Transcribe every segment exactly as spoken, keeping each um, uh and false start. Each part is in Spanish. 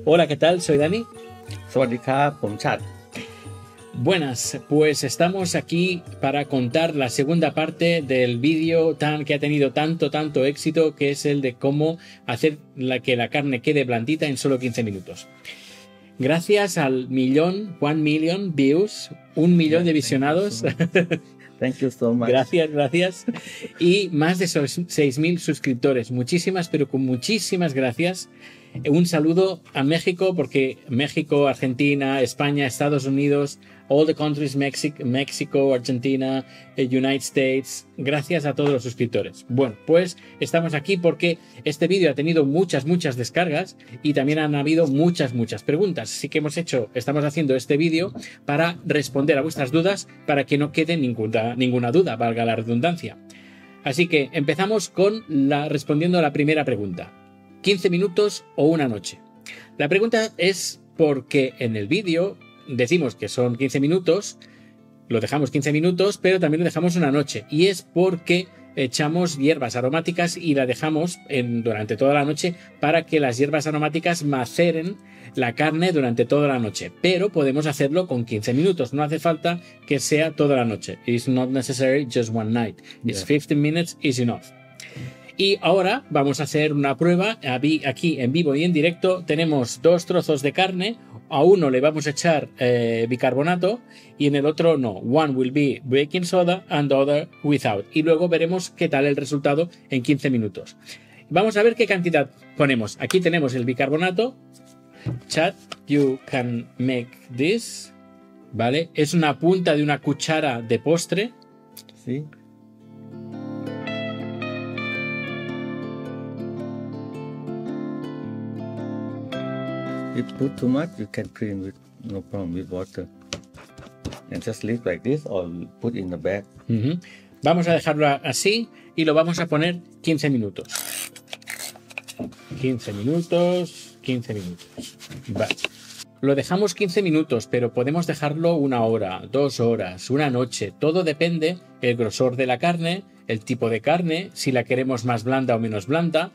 Hola, ¿qué tal? Soy Dani. สวัสดีครับผมฉัด Buenas, pues estamos aquí para contar la segunda parte del vídeo tan, que ha tenido tanto, tanto éxito, que es el de cómo hacer la, que la carne quede blandita en solo quince minutos. Gracias al millón, one million views, un millón de visionados. Thank you so much. Gracias, gracias. Y más de seis mil suscriptores. Muchísimas, pero con muchísimas gracias. Un saludo a México, porque México, Argentina, España, Estados Unidos, all the countries, Mexico, México, Argentina, United States. Gracias a todos los suscriptores. Bueno, pues estamos aquí porque este vídeo ha tenido muchas, muchas descargas y también han habido muchas, muchas preguntas. Así que hemos hecho, estamos haciendo este vídeo para responder a vuestras dudas, para que no quede ninguna, ninguna duda, valga la redundancia. Así que empezamos con la, respondiendo a la primera pregunta. ¿quince minutos o una noche? La pregunta es porque en el vídeo decimos que son quince minutos, lo dejamos quince minutos, pero también lo dejamos una noche. Y es porque echamos hierbas aromáticas y la dejamos en, durante toda la noche para que las hierbas aromáticas maceren la carne durante toda la noche. Pero podemos hacerlo con quince minutos. No hace falta que sea toda la noche. It's not necessary just one night. It's Yeah. fifteen minutes is enough. Y ahora vamos a hacer una prueba aquí en vivo y en directo. Tenemos dos trozos de carne. A uno le vamos a echar eh, bicarbonato y en el otro no. One will be baking soda and the other without. Y luego veremos qué tal el resultado en quince minutos. Vamos a ver qué cantidad ponemos. Aquí tenemos el bicarbonato. Chat, you can make this. ¿Vale? Es una punta de una cuchara de postre. Sí. If put too much, you can clean with no problem with water. And just leave like this or put in the bag. Uh-huh. Vamos a dejarlo así y lo vamos a poner quince minutos. quince minutos, quince minutos. Vale. Lo dejamos quince minutos, pero podemos dejarlo una hora, dos horas, una noche. Todo depende el grosor de la carne, el tipo de carne, si la queremos más blanda o menos blanda.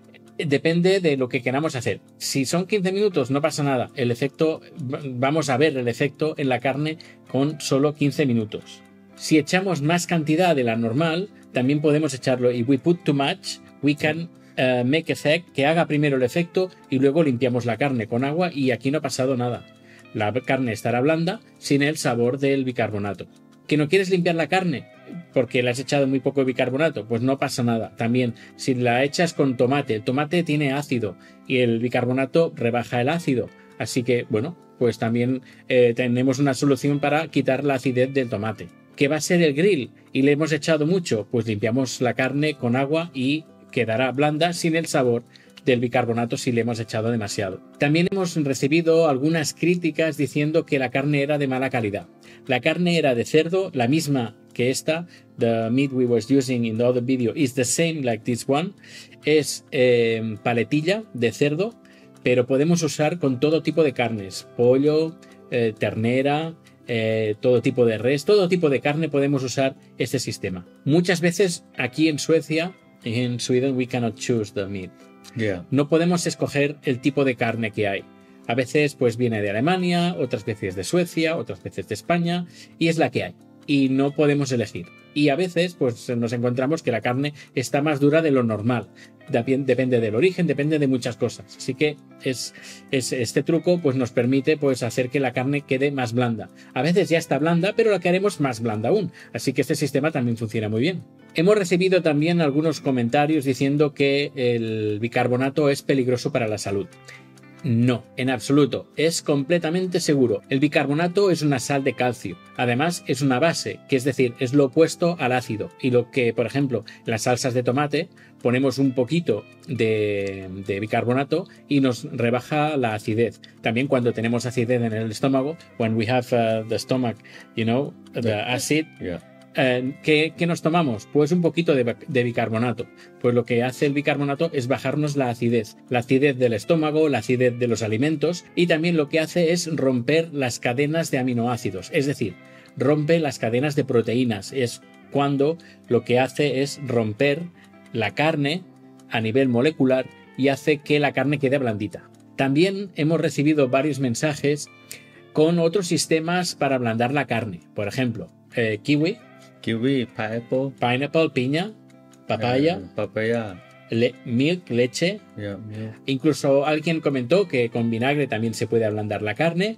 Depende de lo que queramos hacer. Si son quince minutos no pasa nada. El efecto, vamos a ver el efecto en la carne con solo quince minutos. Si echamos más cantidad de la normal, también podemos echarlo. If we put too much, we can uh, make effect, que haga primero el efecto y luego limpiamos la carne con agua y aquí no ha pasado nada. La carne estará blanda sin el sabor del bicarbonato. ¿Que no quieres limpiar la carne porque le has echado muy poco bicarbonato? Pues no pasa nada. También, si la echas con tomate, el tomate tiene ácido y el bicarbonato rebaja el ácido. Así que, bueno, pues también eh, tenemos una solución para quitar la acidez del tomate. ¿Qué va a ser el grill? Y le hemos echado mucho, pues limpiamos la carne con agua y quedará blanda sin el sabor del bicarbonato si le hemos echado demasiado. También hemos recibido algunas críticas diciendo que la carne era de mala calidad. La carne era de cerdo, la misma que esta. The meat we was using in the other video is the same like this one. Es eh, paletilla de cerdo, pero podemos usar con todo tipo de carnes. Pollo, eh, ternera, eh, todo tipo de res, todo tipo de carne podemos usar este sistema. Muchas veces aquí en Suecia, en Sweden, we cannot choose the meat. Yeah. No podemos escoger el tipo de carne que hay. A veces pues viene de Alemania, otras veces de Suecia, otras veces de España y es la que hay. Y no podemos elegir. Y a veces pues nos encontramos que la carne está más dura de lo normal. Depende del origen, depende de muchas cosas. Así que es, es, este truco pues nos permite pues hacer que la carne quede más blanda. A veces ya está blanda, pero la queremos más blanda aún. Así que este sistema también funciona muy bien. Hemos recibido también algunos comentarios diciendo que el bicarbonato es peligroso para la salud. No, en absoluto. Es completamente seguro. El bicarbonato es una sal de calcio. Además, es una base, que es decir, es lo opuesto al ácido. Y lo que, por ejemplo, en las salsas de tomate, ponemos un poquito de, de bicarbonato y nos rebaja la acidez. También cuando tenemos acidez en el estómago, when we have uh, the stomach, you know, the acid, Yeah. Eh, ¿qué, ¿Qué nos tomamos? Pues un poquito de, de bicarbonato. Pues lo que hace el bicarbonato es bajarnos la acidez. La acidez del estómago, la acidez de los alimentos y también lo que hace es romper las cadenas de aminoácidos. Es decir, rompe las cadenas de proteínas. Es cuando lo que hace es romper la carne a nivel molecular y hace que la carne quede blandita. También hemos recibido varios mensajes con otros sistemas para ablandar la carne. Por ejemplo, eh, kiwi, Kiwi, pineapple, pineapple, piña, papaya, uh, papaya, le milk, leche. yeah, milk. Incluso alguien comentó que con vinagre también se puede ablandar la carne.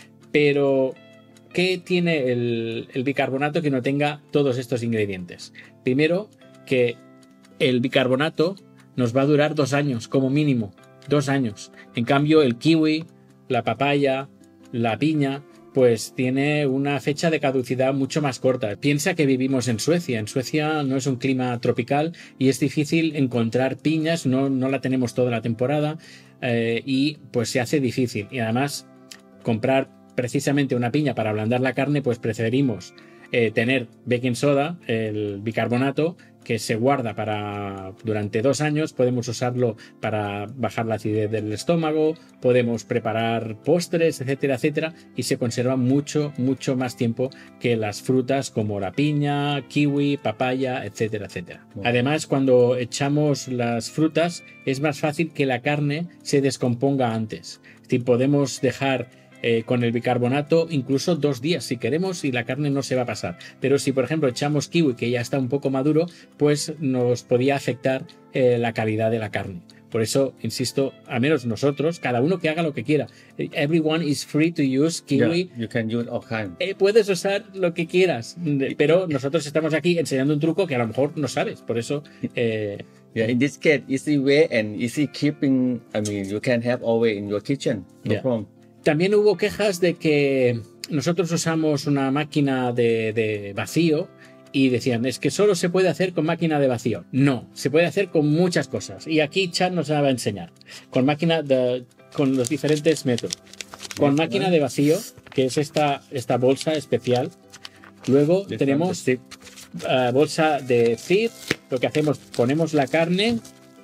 Pero, ¿qué tiene el, el bicarbonato que no tenga todos estos ingredientes? Primero, que el bicarbonato nos va a durar dos años, como mínimo. Dos años. En cambio, el kiwi, la papaya, la piña, pues tiene una fecha de caducidad mucho más corta. Piensa que vivimos en Suecia. En Suecia no es un clima tropical y es difícil encontrar piñas, no, no la tenemos toda la temporada eh, y pues se hace difícil. Y además, comprar precisamente una piña para ablandar la carne, pues preferimos eh, tener baking soda, el bicarbonato, que se guarda para durante dos años. Podemos usarlo para bajar la acidez del estómago, podemos preparar postres, etcétera, etcétera, y se conserva mucho, mucho más tiempo que las frutas como la piña, kiwi, papaya, etcétera, etcétera. Bueno. Además, cuando echamos las frutas, es más fácil que la carne se descomponga antes. Es decir, podemos dejar Eh, con el bicarbonato incluso dos días si queremos y la carne no se va a pasar. Pero si por ejemplo echamos kiwi que ya está un poco maduro, pues nos podía afectar eh, la calidad de la carne. Por eso, insisto, a menos nosotros, cada uno que haga lo que quiera. Everyone is free to use kiwi. Yeah, you can use all kind. Eh, puedes usar lo que quieras, pero nosotros estamos aquí enseñando un truco que a lo mejor no sabes. Por eso... Eh, Yeah, in this case, easy way and easy keeping, I mean, you can have always in your kitchen, no Yeah. problem. También hubo quejas de que nosotros usamos una máquina de, de vacío y decían, es que solo se puede hacer con máquina de vacío. No, se puede hacer con muchas cosas. Y aquí Chad nos va a enseñar. Con máquina de, con los diferentes métodos. Con máquina de vacío, que es esta, esta bolsa especial. Luego This tenemos one, uh, bolsa de zip. Lo que hacemos, ponemos la carne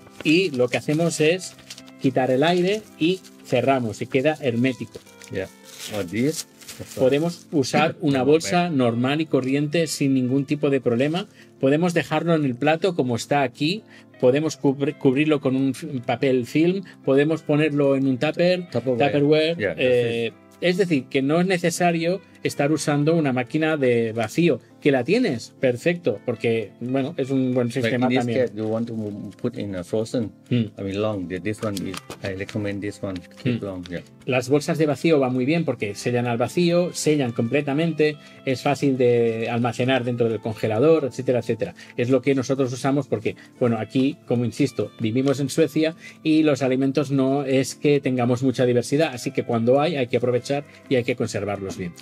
y lo que hacemos es quitar el aire y cerramos y queda hermético. Yeah. Or this. Podemos usar una bolsa normal y corriente sin ningún tipo de problema. Podemos dejarlo en el plato como está aquí. Podemos cubri- cubrirlo con un f- papel film. Podemos ponerlo en un tupper, Tupperware. Tupperware. Yeah, that's eh, es decir, que no es necesario estar usando una máquina de vacío. ¿Que la tienes? Perfecto, porque bueno, es un buen Like sistema in this también. case, you want to put in a frozen. Mm. I mean, long. The- This one is. I recommend this one. Keep Mm. long. Yeah. Las bolsas de vacío van muy bien porque sellan al vacío, sellan completamente, es fácil de almacenar dentro del congelador, etcétera, etcétera. Es lo que nosotros usamos porque, bueno, aquí, como insisto, vivimos en Suecia y los alimentos no es que tengamos mucha diversidad, así que cuando hay, hay que aprovechar y hay que conservarlos bien.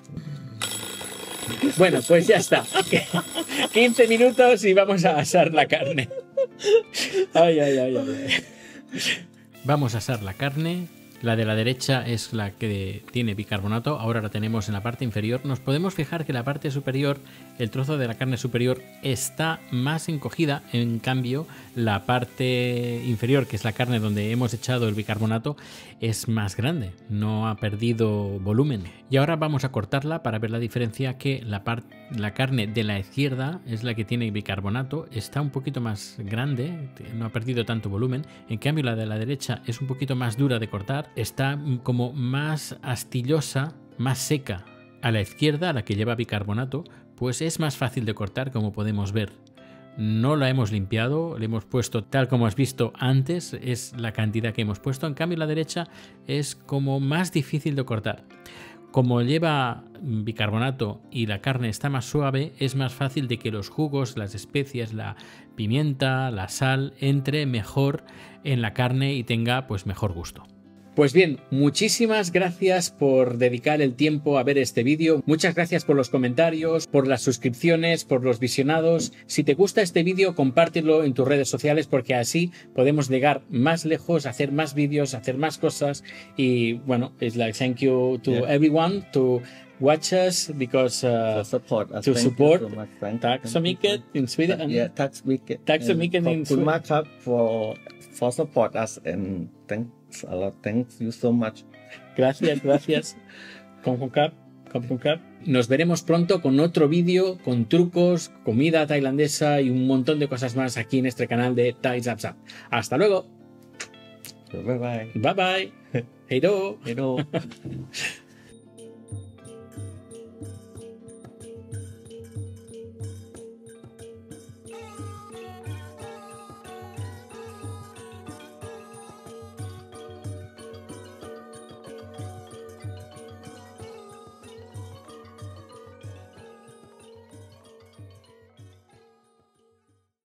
Bueno, pues ya está. quince minutos y vamos a asar la carne. Ay, ay, ay, ay. Vamos a asar la carne. La de la derecha es la que tiene bicarbonato, ahora la tenemos en la parte inferior. Nos podemos fijar que la parte superior, el trozo de la carne superior, está más encogida, en cambio la parte inferior, que es la carne donde hemos echado el bicarbonato, es más grande, no ha perdido volumen. Y ahora vamos a cortarla para ver la diferencia, que la, par- la carne de la izquierda es la que tiene bicarbonato, está un poquito más grande, no ha perdido tanto volumen, en cambio la de la derecha es un poquito más dura de cortar, está como más astillosa, más seca. A la izquierda, a la que lleva bicarbonato, pues es más fácil de cortar, como podemos ver. No la hemos limpiado, le hemos puesto tal como has visto antes, es la cantidad que hemos puesto. En cambio la derecha es como más difícil de cortar. Como lleva bicarbonato y la carne está más suave, es más fácil de que los jugos, las especias, la pimienta, la sal, entre mejor en la carne y tenga pues mejor gusto. Pues bien, muchísimas gracias por dedicar el tiempo a ver este vídeo. Muchas gracias por los comentarios, por las suscripciones, por los visionados. Si te gusta este vídeo, compártelo en tus redes sociales porque así podemos llegar más lejos, hacer más vídeos, hacer más cosas. Y bueno, it's like thank you to Yeah. everyone to watch us because uh, For support us. to Thank you support so much. Thank- Tack så thank you. mycket in Sweden. Yeah, tack så mycket. Tack så And mycket in ขอบคุณ Sweden. มากครับ for for support us and thanks a lot. Thank you so much. Gracias, gracias. Con Concap, con Concap. Nos veremos pronto con otro vídeo, con trucos, comida tailandesa y un montón de cosas más aquí en este canal de Thai Zap Zap. Hasta luego. Bye bye. Bye bye. Hello. Hello.